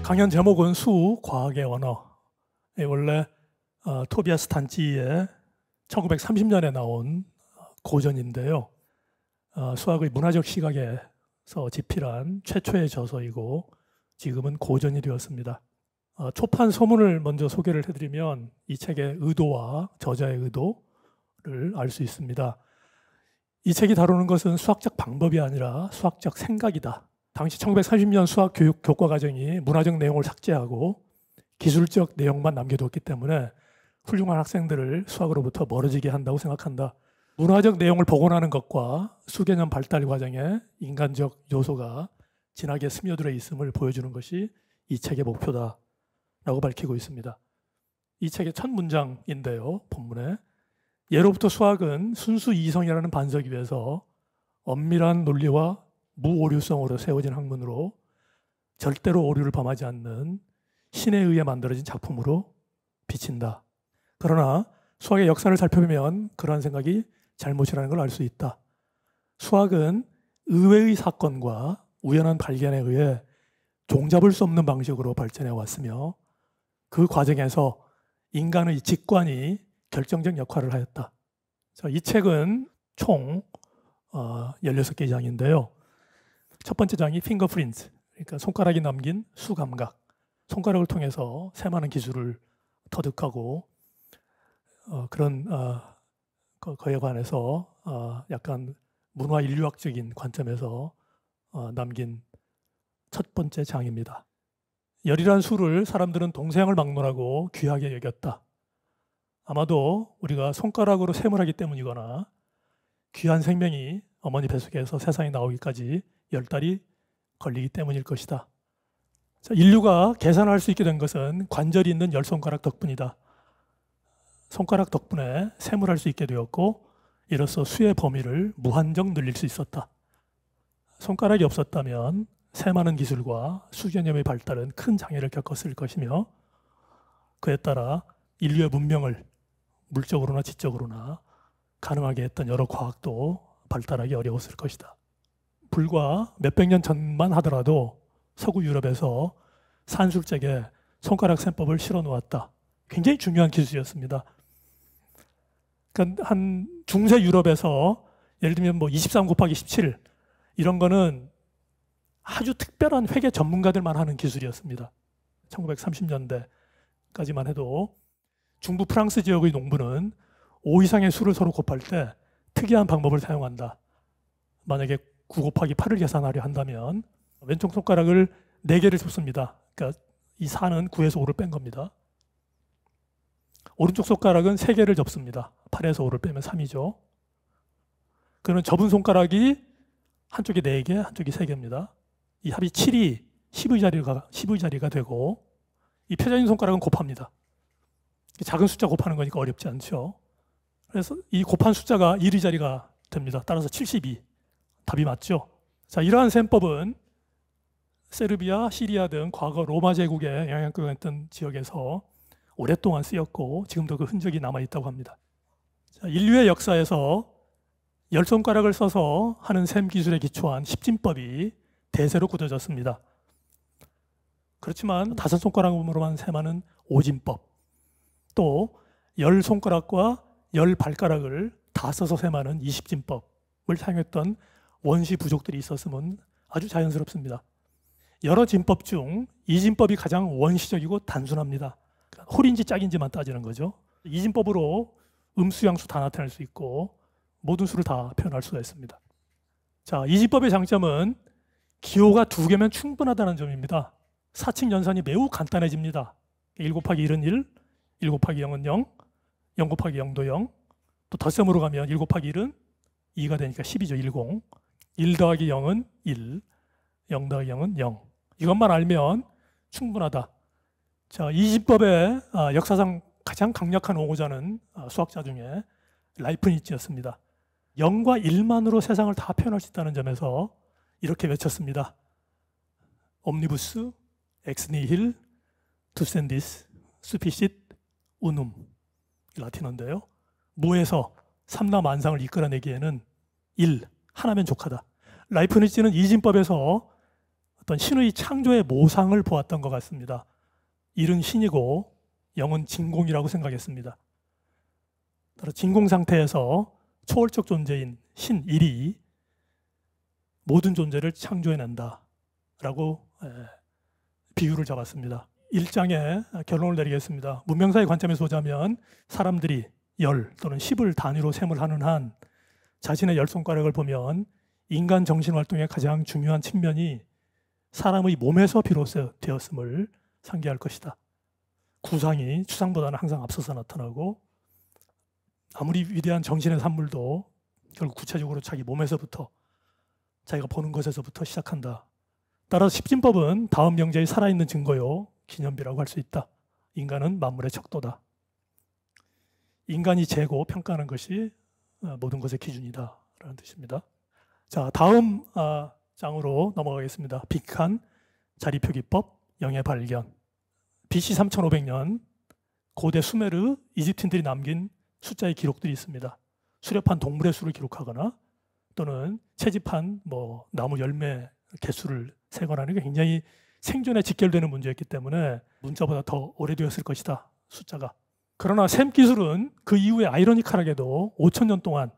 강연 제목은 수, 과학의 언어. 원래 토비아스 단찌의 1930년에 나온 고전인데요. 수학의 문화적 시각에서 집필한 최초의 저서이고 지금은 고전이 되었습니다. 초판 서문을 먼저 소개를 해드리면 이 책의 의도와 저자의 의도를 알 수 있습니다. 이 책이 다루는 것은 수학적 방법이 아니라 수학적 생각이다. 당시 1930년 수학 교육 교과 과정이 문화적 내용을 삭제하고 기술적 내용만 남겨뒀기 때문에 훌륭한 학생들을 수학으로부터 멀어지게 한다고 생각한다. 문화적 내용을 복원하는 것과 수개념 발달 과정에 인간적 요소가 진하게 스며들어 있음을 보여주는 것이 이 책의 목표다라고 밝히고 있습니다. 이 책의 첫 문장인데요. 본문에 예로부터 수학은 순수 이성이라는 반석 위에서 엄밀한 논리와 무오류성으로 세워진 학문으로 절대로 오류를 범하지 않는 신에 의해 만들어진 작품으로 비친다. 그러나 수학의 역사를 살펴보면 그러한 생각이 잘못이라는 걸 알 수 있다. 수학은 의외의 사건과 우연한 발견에 의해 종잡을 수 없는 방식으로 발전해 왔으며 그 과정에서 인간의 직관이 결정적 역할을 하였다. 자, 이 책은 총 16개의 장인데요. 첫 번째 장이 핑거프린트, 그러니까 손가락이 남긴 수감각. 손가락을 통해서 새많은 기술을 터득하고 그런 거에 관해서 약간 문화 인류학적인 관점에서 남긴 첫 번째 장입니다. 열이란 수를 사람들은 동서양을 막론하고 귀하게 여겼다. 아마도 우리가 손가락으로 셈을 하기 때문이거나 귀한 생명이 어머니 뱃속에서 세상에 나오기까지 10달이 걸리기 때문일 것이다. 자, 인류가 계산할 수 있게 된 것은 관절이 있는 10손가락 덕분이다. 손가락 덕분에 셈을 할 수 있게 되었고 이로써 수의 범위를 무한정 늘릴 수 있었다. 손가락이 없었다면 셈하는 기술과 수개념의 발달은 큰 장애를 겪었을 것이며 그에 따라 인류의 문명을 물적으로나 지적으로나 가능하게 했던 여러 과학도 발달하기 어려웠을 것이다. 불과 몇백 년 전만 하더라도 서구 유럽에서 산술책에 손가락 셈법을 실어 놓았다. 굉장히 중요한 기술이었습니다. 그러니까 한 중세 유럽에서 예를 들면 뭐 23 곱하기 17 이런 거는 아주 특별한 회계 전문가들만 하는 기술이었습니다. 1930년대까지만 해도 중부 프랑스 지역의 농부는 5 이상의 수를 서로 곱할 때 특이한 방법을 사용한다. 만약에 9 곱하기 8을 계산하려 한다면 왼쪽 손가락을 4개를 접습니다. 그러니까 이 4는 9에서 5를 뺀 겁니다. 오른쪽 손가락은 3개를 접습니다. 8에서 5를 빼면 3이죠. 그러면 접은 손가락이 한쪽이 4개, 한쪽이 3개입니다. 이 합이 7이 10의 자리가 되고 이 펴져있는 손가락은 곱합니다. 작은 숫자 곱하는 거니까 어렵지 않죠. 그래서 이 곱한 숫자가 1의 자리가 됩니다. 따라서 72. 답이 맞죠. 자, 이러한 셈법은 세르비아, 시리아 등 과거 로마 제국의 영향력을 했던 지역에서 오랫동안 쓰였고 지금도 그 흔적이 남아있다고 합니다. 자, 인류의 역사에서 10손가락을 써서 하는 셈 기술에 기초한 십진법이 대세로 굳어졌습니다. 그렇지만 5손가락으로만 셈하는 오진법, 또 10손가락과 10발가락을 다 써서 셈하는 이십진법을 사용했던 원시 부족들이 있었으면 아주 자연스럽습니다. 여러 진법 중 이진법이 가장 원시적이고 단순합니다. 홀인지 짝인지만 따지는 거죠. 이진법으로 음수, 양수 다 나타낼 수 있고 모든 수를 다 표현할 수가 있습니다. 자, 이진법의 장점은 기호가 2개면 충분하다는 점입니다. 사칙 연산이 매우 간단해집니다. 1 곱하기 1은 1, 1 곱하기 0은 0, 0 곱하기 0도 0, 또 덧셈으로 가면 1 곱하기 1은 2가 되니까 10이죠. 10. 1 더하기 0은 1, 0 더하기 0은 0. 이것만 알면 충분하다. 자, 이진법의 역사상 가장 강력한 옹호자는 수학자 중에 라이프니츠였습니다. 0과 1만으로 세상을 다 표현할 수 있다는 점에서 이렇게 외쳤습니다. 옴니부스, 엑스니힐, 투센디스, 수피싯, 우눔. 라틴어인데요. 무에서 삼라만상을 이끌어내기에는 1, 하나면 족하다. 라이프니츠는 이진법에서 어떤 신의 창조의 모상을 보았던 것 같습니다. 일은 신이고 영은 진공이라고 생각했습니다. 따라 진공 상태에서 초월적 존재인 신, 일이 모든 존재를 창조해낸다라고 비유를 잡았습니다. 1장에 결론을 내리겠습니다. 문명사의 관점에서 보자면 사람들이 열 또는 10을 단위로 셈을 하는 한 자신의 열 손가락을 보면 인간 정신활동의 가장 중요한 측면이 사람의 몸에서 비롯되었음을 상기할 것이다. 구상이 추상보다는 항상 앞서서 나타나고 아무리 위대한 정신의 산물도 결국 구체적으로 자기 몸에서부터 자기가 보는 것에서부터 시작한다. 따라서 십진법은 다음 명제의 살아있는 증거요 기념비라고 할 수 있다. 인간은 만물의 척도다. 인간이 재고 평가하는 것이 모든 것의 기준이다 라는 뜻입니다. 자, 다음 장으로 넘어가겠습니다. 빅한 자리표기법 영의 발견. BC 3500년 고대 수메르 이집트인들이 남긴 숫자의 기록들이 있습니다. 수렵한 동물의 수를 기록하거나 또는 채집한 나무 열매 개수를 세거나하는 게 굉장히 생존에 직결되는 문제였기 때문에 문자보다 더 오래되었을 것이다. 숫자가. 그러나 셈 기술은 그 이후에 아이러니컬하게도 5000년 동안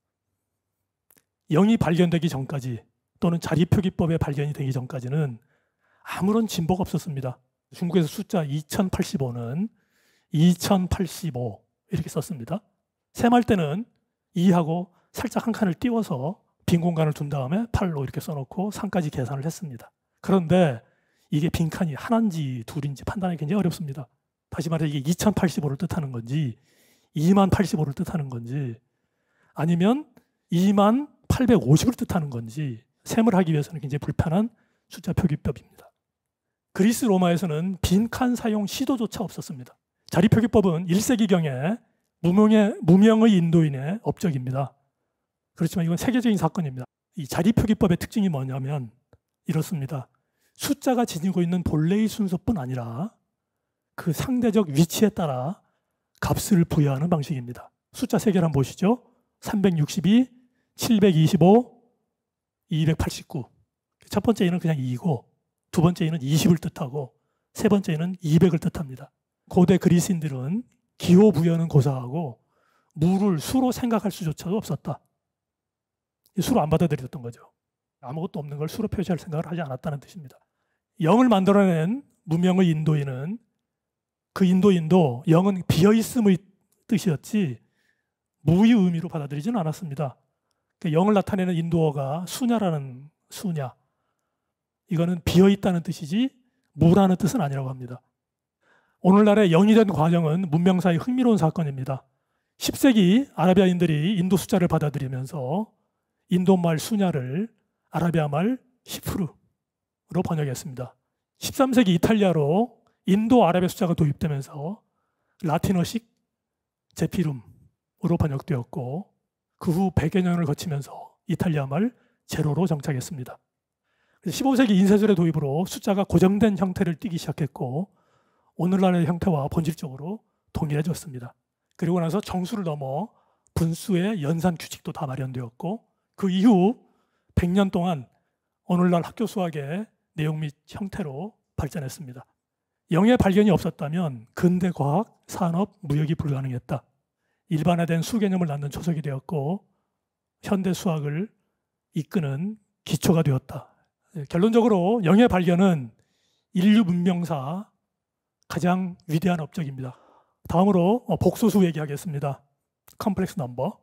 영이 발견되기 전까지 또는 자리표기법의 발견이 되기 전까지는 아무런 진보가 없었습니다. 중국에서 숫자 2085는 2085 이렇게 썼습니다. 셈할 때는 2하고 살짝 한 칸을 띄워서 빈 공간을 둔 다음에 8로 이렇게 써놓고 3까지 계산을 했습니다. 그런데 이게 빈칸이 하나인지 둘인지 판단하기 굉장히 어렵습니다. 다시 말해 이게 2085를 뜻하는 건지 2085를 뜻하는 건지 아니면 2850을 뜻하는 건지 셈을 하기 위해서는 굉장히 불편한 숫자 표기법입니다. 그리스 로마에서는 빈칸 사용 시도조차 없었습니다. 자리표기법은 1세기경에 무명의 인도인의 업적입니다. 그렇지만 이건 세계적인 사건입니다. 이 자리표기법의 특징이 뭐냐면 이렇습니다. 숫자가 지니고 있는 본래의 순서뿐 아니라 그 상대적 위치에 따라 값을 부여하는 방식입니다. 숫자 3개를 한번 보시죠. 362, 725, 289. 첫 번째 이는 그냥 2이고 두 번째 이는 20을 뜻하고 세 번째 이는 200을 뜻합니다. 고대 그리스인들은 기호 부여는 고사하고 무를 수로 생각할 수조차도 없었다. 수로 안 받아들였던 거죠. 아무것도 없는 걸 수로 표시할 생각을 하지 않았다는 뜻입니다. 영을 만들어낸 문명의 인도인은 그 인도인도 영은 비어있음의 뜻이었지 무의 의미로 받아들이지는 않았습니다. 영을 나타내는 인도어가 수냐라는 수냐. 이거는 비어있다는 뜻이지 무라는 뜻은 아니라고 합니다. 오늘날의 영이 된 과정은 문명사의 흥미로운 사건입니다. 10세기 아라비아인들이 인도 숫자를 받아들이면서 인도말 수냐를 아라비아말 시프르로 번역했습니다. 13세기 이탈리아로 인도 아라비아 숫자가 도입되면서 라틴어식 제피룸으로 번역되었고 그 후 100여 년을 거치면서 이탈리아말 제로로 정착했습니다. 15세기 인쇄술의 도입으로 숫자가 고정된 형태를 띠기 시작했고 오늘날의 형태와 본질적으로 동일해졌습니다. 그리고 나서 정수를 넘어 분수의 연산 규칙도 다 마련되었고 그 이후 100년 동안 오늘날 학교 수학의 내용 및 형태로 발전했습니다. 영의 발견이 없었다면 근대 과학, 산업, 무역이 불가능했다. 일반화된 수개념을 낳는 초석이 되었고 현대 수학을 이끄는 기초가 되었다. 결론적으로 영의 발견은 인류 문명사 가장 위대한 업적입니다. 다음으로 복소수 얘기하겠습니다. 컴플렉스 넘버.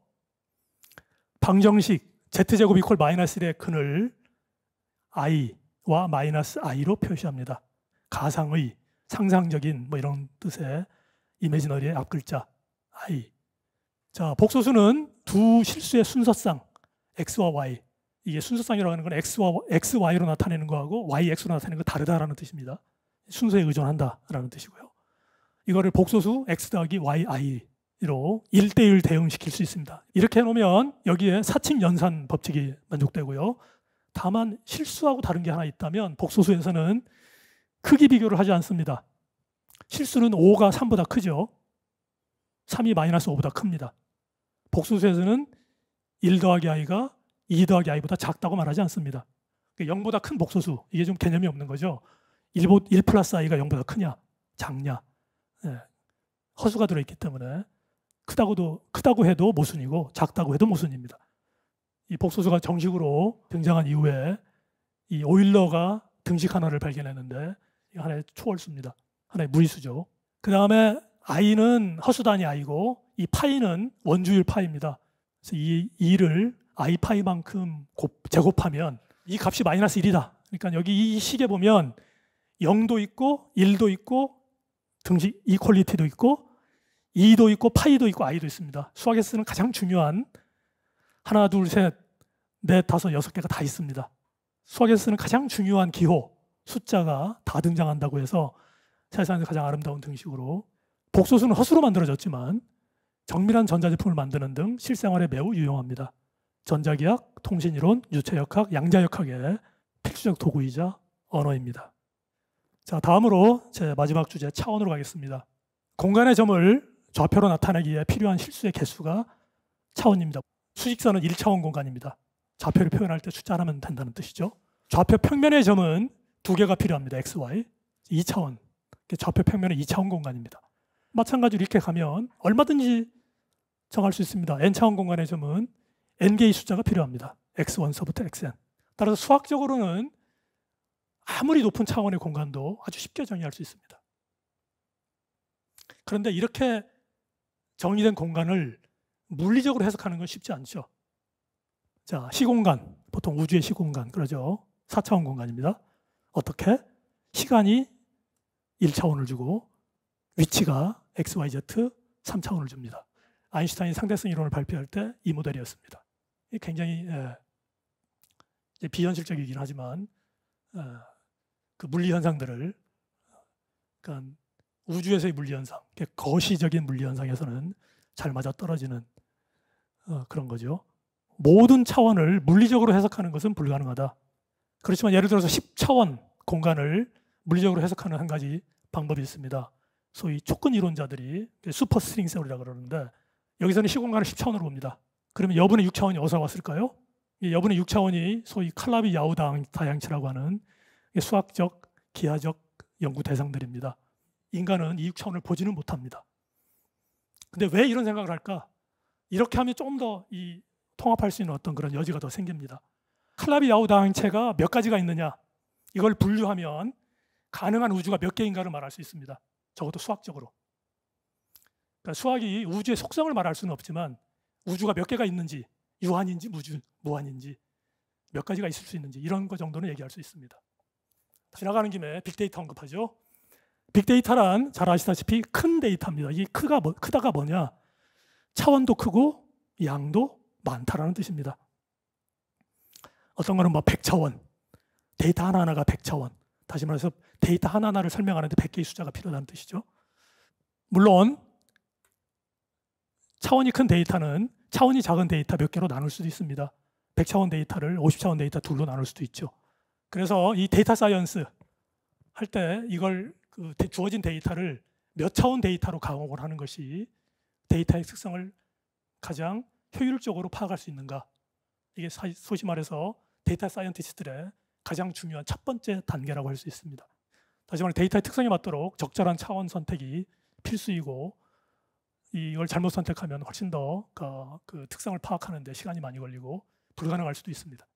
방정식 z제곱 이퀄 마이너스 1의 근을 i와 마이너스 i로 표시합니다. 가상의, 상상적인 이런 뜻의 이미지너리의 앞글자 i. 자, 복소수는 두 실수의 순서상 x와 y. 이게 순서상이라고 하는 건 x, y로 나타내는 거하고 y, x로 나타내는 거 다르다라는 뜻입니다. 순서에 의존한다라는 뜻이고요. 이거를 복소수 x 더하기 y, i로 1대1 대응시킬 수 있습니다. 이렇게 해놓으면 여기에 사칙 연산 법칙이 만족되고요. 다만 실수하고 다른 게 하나 있다면 복소수에서는 크기 비교를 하지 않습니다. 실수는 5가 3보다 크죠. 3이 마이너스 5보다 큽니다. 복소수에서는 1 더하기 i가 2 더하기 i보다 작다고 말하지 않습니다. 0보다 큰 복소수, 이게 좀 개념이 없는 거죠. 1 플러스 i가 0보다 크냐 작냐, 예. 허수가 들어있기 때문에 크다고 해도 모순이고 작다고 해도 모순입니다. 이 복소수가 정식으로 등장한 이후에 이 오일러가 등식 하나를 발견했는데 하나의 초월수입니다. 하나의 무리수죠. 그 다음에 i는 허수 단위 i고 이 파이는 원주율 파이입니다. 그래서 이 2를 i 파이만큼 제곱하면 이 값이 마이너스 1이다. 그러니까 여기 이 식에 보면 0도 있고 1도 있고 등식 이퀄리티도 있고 2도 있고 파이도 있고 i도 있습니다. 수학에서 쓰는 가장 중요한 하나, 둘, 셋, 넷, 다섯, 6개가 다 있습니다. 수학에서 쓰는 가장 중요한 기호, 숫자가 다 등장한다고 해서 세상에서 가장 아름다운 등식으로 복소수는 허수로 만들어졌지만 정밀한 전자제품을 만드는 등 실생활에 매우 유용합니다. 전자기학, 통신이론, 유체역학, 양자역학의 필수적 도구이자 언어입니다. 자, 다음으로 제 마지막 주제 차원으로 가겠습니다. 공간의 점을 좌표로 나타내기에 필요한 실수의 개수가 차원입니다. 수직선은 1차원 공간입니다. 좌표를 표현할 때 숫자 하나면 된다는 뜻이죠. 좌표 평면의 점은 2개가 필요합니다. x, y. 2차원. 좌표 평면은 2차원 공간입니다. 마찬가지로 이렇게 가면 얼마든지 정할 수 있습니다. n차원 공간의 점은 n개의 숫자가 필요합니다. x1서부터 xn. 따라서 수학적으로는 아무리 높은 차원의 공간도 아주 쉽게 정의할 수 있습니다. 그런데 이렇게 정의된 공간을 물리적으로 해석하는 건 쉽지 않죠. 자, 시공간, 보통 우주의 시공간 그러죠. 4차원 공간입니다. 어떻게? 시간이 1차원을 주고 위치가 x, y, z 3차원을 줍니다. 아인슈타인 상대성 이론을 발표할 때 이 모델이었습니다. 굉장히 비현실적이긴 하지만 그 물리 현상들을, 그러니까 우주에서의 물리 현상, 거시적인 물리 현상에서는 잘 맞아 떨어지는 그런 거죠. 모든 차원을 물리적으로 해석하는 것은 불가능하다. 그렇지만 예를 들어서 10차원 공간을 물리적으로 해석하는 한 가지 방법이 있습니다. 소위 촉근 이론자들이 슈퍼 스트링 세오리라고 그러는데 여기서는 시공간을 10차원으로 봅니다. 그러면 여분의 6차원이 어디서 왔을까요? 여분의 6차원이 소위 칼라비 야우 다양치라고 하는 수학적, 기하적 연구 대상들입니다. 인간은 이 6차원을 보지는 못합니다. 근데 왜 이런 생각을 할까? 이렇게 하면 조금 더 이 통합할 수 있는 어떤 그런 여지가 더 생깁니다. 칼라비 야우 다양체가 몇 가지가 있느냐? 이걸 분류하면 가능한 우주가 몇 개인가를 말할 수 있습니다. 적어도 수학적으로. 그러니까 수학이 우주의 속성을 말할 수는 없지만 우주가 몇 개가 있는지, 유한인지 무한인지, 몇 가지가 있을 수 있는지 이런 거 정도는 얘기할 수 있습니다. 지나가는 김에 빅데이터 언급하죠. 빅데이터란 잘 아시다시피 큰 데이터입니다. 이 크다가 뭐냐? 차원도 크고 양도 많다라는 뜻입니다. 어떤 거는 뭐 100차원, 데이터 하나하나가 100차원. 다시 말해서 데이터 하나하나를 설명하는데 100개의 숫자가 필요하다는 뜻이죠. 물론 차원이 큰 데이터는 차원이 작은 데이터 몇 개로 나눌 수도 있습니다. 100차원 데이터를 50차원 데이터 둘로 나눌 수도 있죠. 그래서 이 데이터 사이언스 할 때 이걸 주어진 데이터를 몇 차원 데이터로 가공을 하는 것이 데이터의 특성을 가장 효율적으로 파악할 수 있는가. 이게 소위 말해서 데이터 사이언티스트들의 가장 중요한 첫 번째 단계라고 할 수 있습니다. 다시 말해 데이터의 특성에 맞도록 적절한 차원 선택이 필수이고 이걸 잘못 선택하면 훨씬 더 그 특성을 파악하는 데 시간이 많이 걸리고 불가능할 수도 있습니다.